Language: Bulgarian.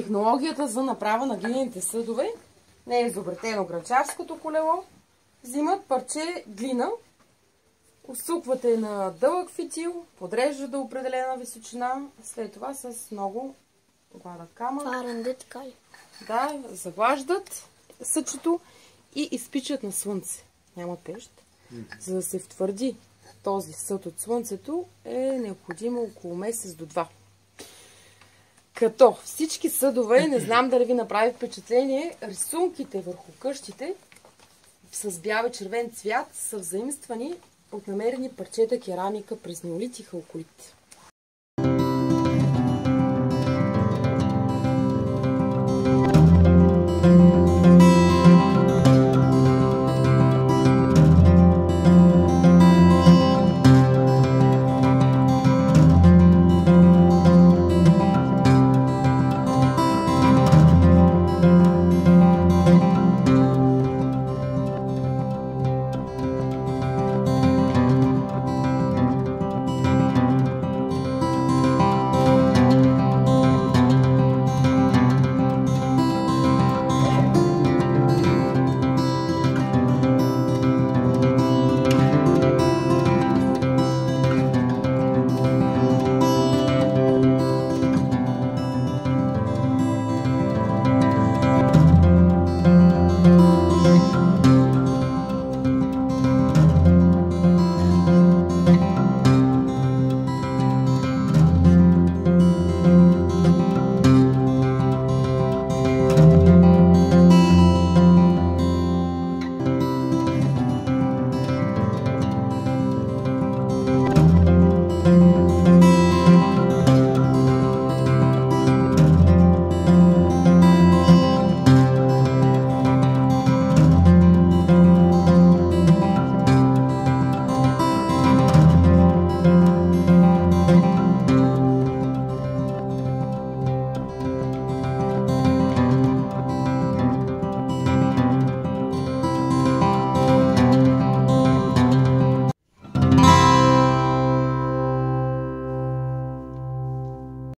Технологията за направа на глиняните съдове не е изобретено грънчарското колело. Взимат парче глина, усуквате на дълъг фитил, подреждат до определена височина, след това с много гладък камък. Това рънде така ли? Да, заглаждат съчето и изпичат на слънце. Няма пещ. За да се втвърди този съд от слънцето е необходимо около месец до 2. Като всички съдове, не знам дали ви направи впечатление, рисунките върху къщите с бял и червен цвят са взаимствани от намерени парчета керамика през неолит и халколит.